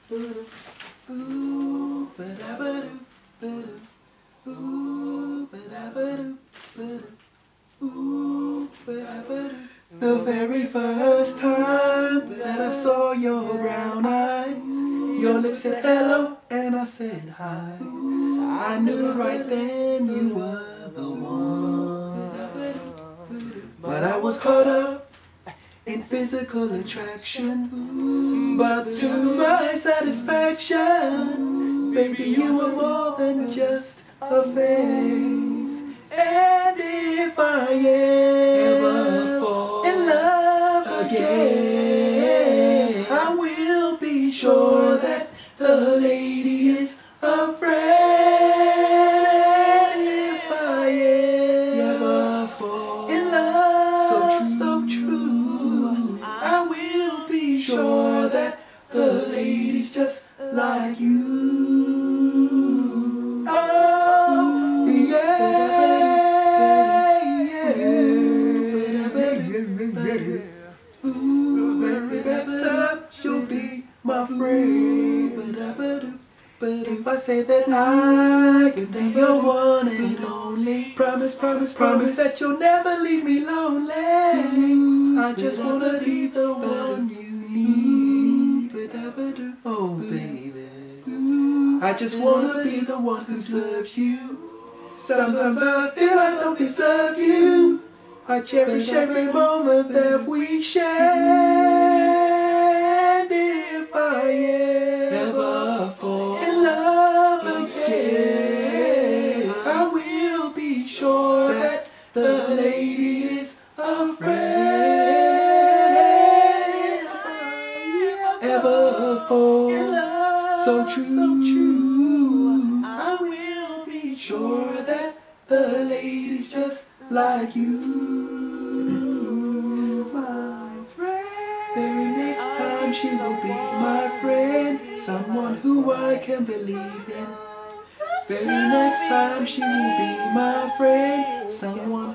Ooh, ba-da-ba-doo, ba-doo. Ooh, ba-da-ba-doo, ba-doo. Ooh, ba-da-ba-doo. The very first time that I saw your brown eyes, your lips said hello and I said hi. I knew right then you were the one. But I was caught up in physical attraction. But to my satisfaction, baby, you were more than just a face. And if I ever fall in love again, I will be sure that the lady is a friend. If I ever fall in love so true, I will be sure that the lady's just like you. Oh, yeah. Next time you'll be my friend. If I say that I can be your one and only, promise, promise, promise that you'll never leave me lonely. I just wanna be the one you need. Oh baby, I just wanna be the one who serves you. Sometimes I feel I don't deserve you. I cherish every moment that we share. And if I ever fall in love again, I will be sure that the lady is a friend. If I ever fall in love so true, I will be sure that the lady's just like you. She will be my friend, someone who I can believe in. Very next time she will be my friend, someone